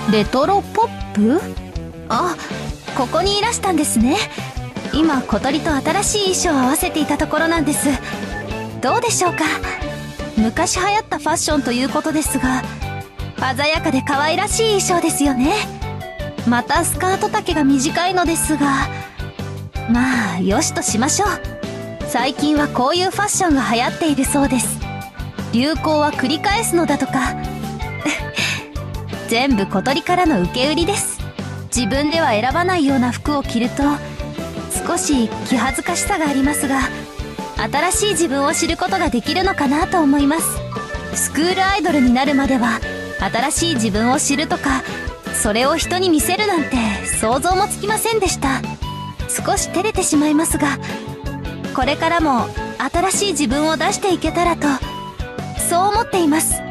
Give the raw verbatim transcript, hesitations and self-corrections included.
レトロポップ？あ、ここにいらしたんですね。今小鳥と新しい衣装を合わせていたところなんです。どうでしょうか。昔流行ったファッションということですが、鮮やかで可愛らしい衣装ですよね。またスカート丈が短いのですが、まあよしとしましょう。最近はこういうファッションが流行っているそうです。流行は繰り返すのだとか全部小鳥からの受け売りです。自分では選ばないような服を着ると少し気恥ずかしさがありますが、新しい自分を知ることができるのかなと思います。スクールアイドルになるまでは新しい自分を知るとか、それを人に見せるなんて想像もつきませんでした。少し照れてしまいますが、これからも新しい自分を出していけたらと、そう思っています。